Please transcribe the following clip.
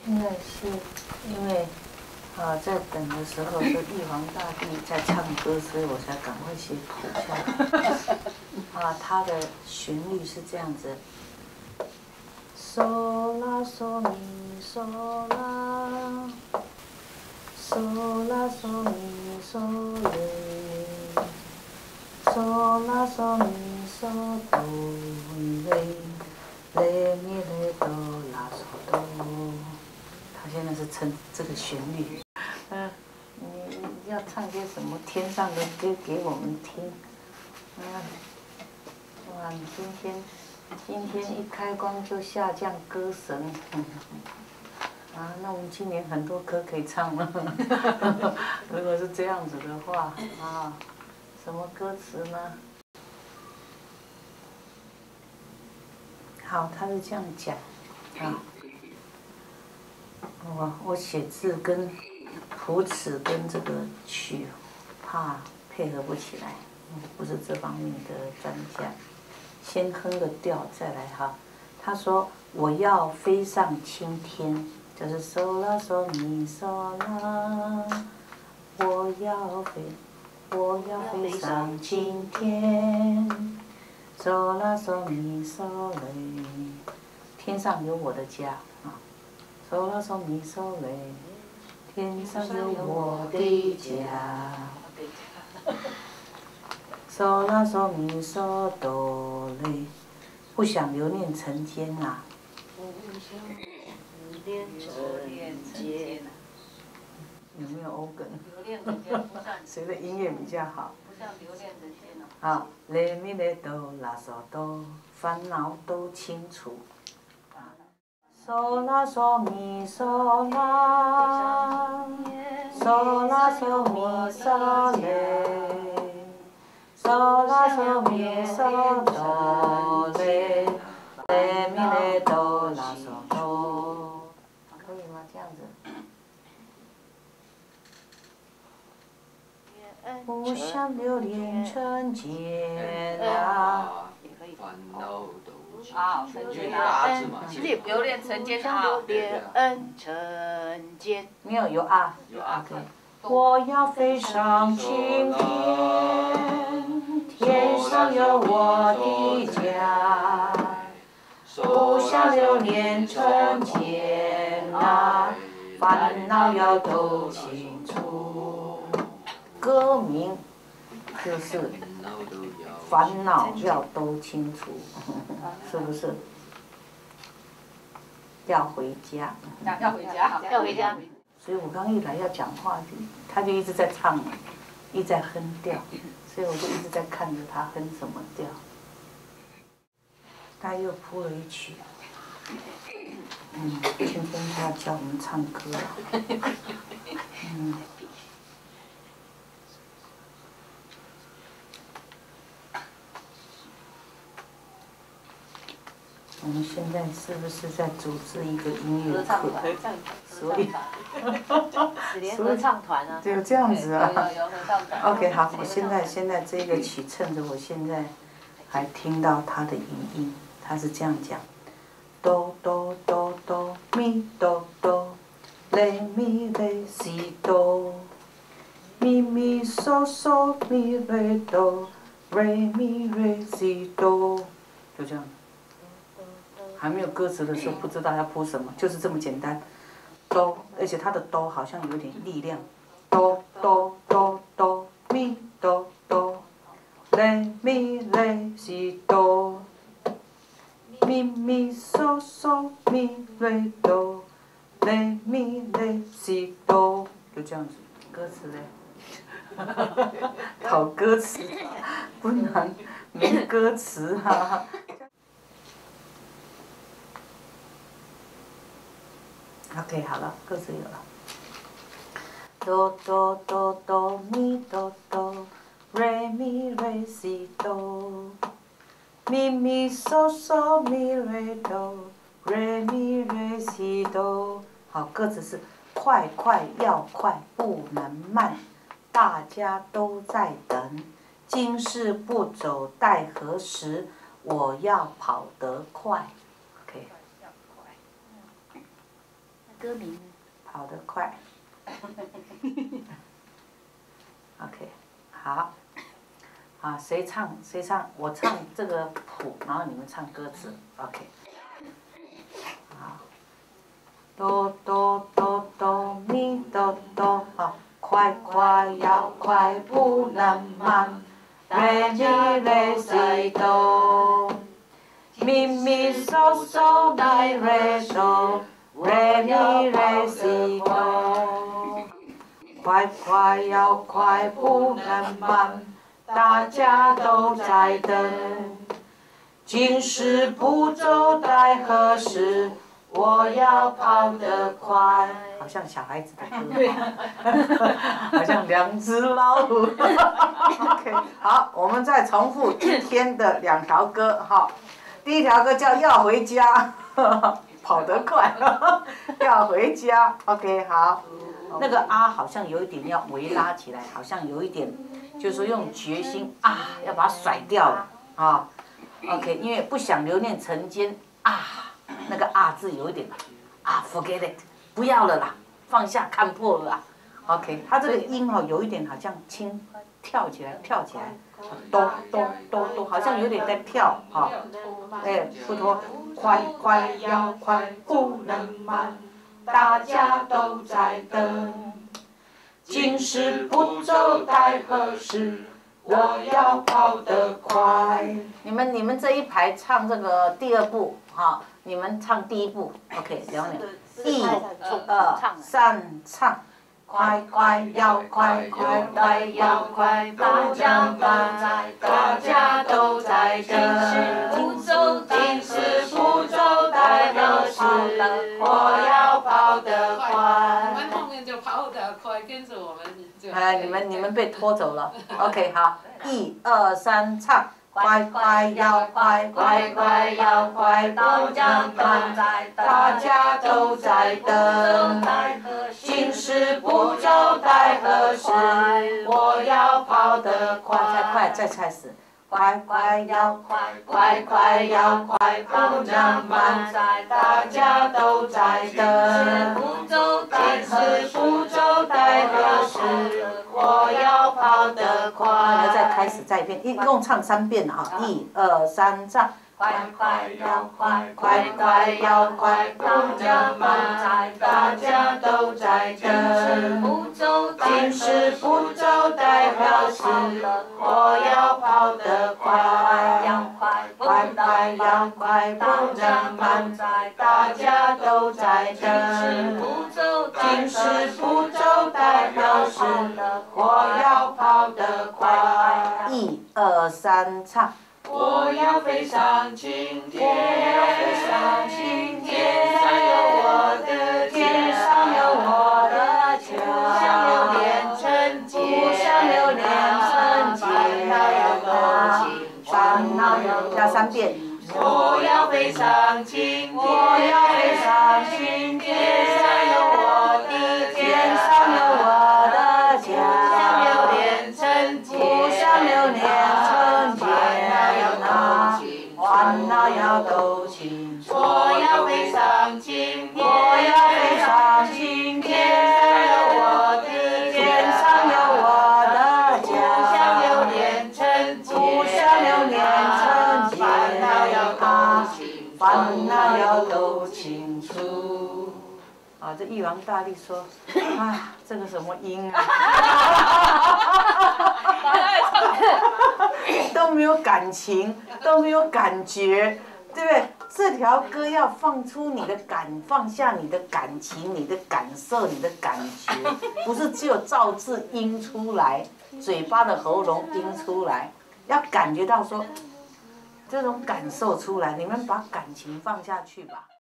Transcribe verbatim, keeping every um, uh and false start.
现在是因为啊，在等的时候是玉皇大帝在唱歌，所以我才赶快写谱下来。啊，它的旋律是这样子：嗦啦嗦咪嗦啦，嗦啦嗦咪嗦嘞，嗦啦嗦咪嗦哆嘞，嘞咪嘞哆啦嗦哆。他现在是唱这个旋律。嗯，你要唱些什么天上的歌给我们听？嗯，哇，你今天今天一开光就下降歌神，啊，那我们今年很多歌可以唱了。如果是这样子的话，啊，什么歌词呢？好，他是这样讲，啊。我我写字跟谱词跟这个曲，怕配合不起来，不是这方面的专家。先哼个调再来哈。他说我要飞上青天，就是嗦啦嗦咪嗦啦，我要飞，我要飞上青天，嗦啦嗦咪嗦嘞，天上有我的家。嗦啦嗦咪嗦嘞，天上有我的家。嗦啦嗦咪嗦哆嘞，不想留恋尘间呐。不想留恋尘间。有没有欧梗？留恋尘间不算。谁的音乐比较好？不像留恋尘间哦。好，嘞咪嘞哆啦嗦哆，烦恼都清除。嗦啦嗦咪嗦啦，嗦啦嗦咪嗦嘞，嗦啦嗦咪嗦哆嘞，嘞咪嘞哆啦嗦哆，可以吗？这样子。不想留恋尘间啊。 烦恼都啊，尘间啊，其实也留恋尘间啊， 留恋尘间。 没有有啊， 有啊。 我要飞上青天，天上有我的家，不想留恋尘间啊，烦恼要都清除。歌名就是烦恼要都清除，是不是？要回家。 要回家， 要回家。 所以我刚一来要讲话，他就一直在唱，一直在哼调，所以我就一直在看着他哼什么调。他又铺了一曲，嗯，今天他要教我们唱歌了，嗯。我们现在是不是在组织一个音乐课？所以， 合唱团啊， 就这样子啊。 有有合唱团。 OK， 好，我现在现在这个曲，趁着我现在还听到它的语音，它是这样讲：哆哆哆哆咪哆哆，嘞咪嘞西哆，咪咪嗦嗦咪嘞哆，瑞咪瑞西哆，就这样。还没有歌词的时候，不知道要铺什么，就是这么简单。哆，而且它的哆好像有点力量。哆哆哆哆咪哆哆，嘞咪嘞西哆，咪咪嗦嗦咪嘞哆，嘞咪嘞西哆，就这样子。歌词嘞？讨歌词不难，没歌词啊。OK， 好了，歌词有了。哆哆哆哆咪哆哆，瑞咪瑞西哆，咪咪嗦嗦咪瑞哆，瑞咪瑞西哆。好，歌词是快快要快，不能慢，大家都在等，今世不走待何时？我要跑得快。OK。 歌名。 跑得快。OK， 好。啊，谁唱谁唱，我唱这个谱，然后你们唱歌词 ，OK。好。哆哆哆哆咪哆哆，好，快快要快不能慢。Re mi re si do， 咪咪嗦嗦咪 re do，Re mi re si do。快快要快不能慢，大家都在等。今时不走待何时？我要跑得快。好像小孩子的歌，好像两只老虎。OK， 好，我们再重复一天的两条歌哈。第一条歌叫要回家，跑得快，要回家。OK， 好。那个啊，好像有一点要微拉起来，好像有一点，就是说用决心啊，要把它甩掉了啊。OK， 因为不想留恋尘间啊，那个啊字有一点啊 ，forget it， 不要了啦，放下看破了啦。OK， 它这个音哦，有一点好像轻跳起来，跳起来，哆哆哆哆，好像有点在跳啊。哎，不拖，快快要快，不能慢。大家都在等，今时不走待何时？我要跑得快。你们你们这一排唱这个第二部，哈，你们唱第一部 ，OK， 两两，一、二、三，唱。快快要快，快快要快，大家都在，大家都在等。不走，今时不走待何时？我要跑得快。 我们后面就跑得快，跟着我们就。 哎，你们你们被拖走了。OK， 好，一二三，唱。快快要快，快快要快，大家都在，大家都在等。今时不走待何时？我要跑得快。再快，再开始。快快要快，快快要快，不能慢，大家都在等。今时不走待何时？我要跑得快。再开始，再一遍，一共唱三遍啊！一二三，唱。快快要快，快快要快，不能慢，大家都在等。今时不走待何时？我要跑得快。快快要快，不能慢，大家都在等。今时不走待何时？我要跑得快。一二三，唱。 我要飞上青天， 我要飞上青天，上有我的天，上有我的家， 像流连成劫， 像流连成劫，烦恼有加三遍。 我要飞上青天， 我要飞上青天，上有我的天，上有我的家， 像流连成劫， 像流连成劫。烦恼要都清除。 我要飞上青天， 我要飞上青天，上有我的天，上有我的家， 像流连成劫， 像流连成劫， 烦恼要都清除。 烦恼要都清除。啊，这玉皇大帝说，啊，这个什么音啊？都没有感情，都没有感觉，对不对？这条歌要放出你的感，放下你的感情、你的感受、你的感觉，不是只有照字音出来，嘴巴的喉咙音出来，要感觉到说这种感受出来，你们把感情放下去吧。